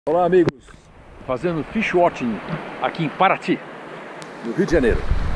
Olá amigos, fazendo fish watching aqui em Paraty, no Rio de Janeiro.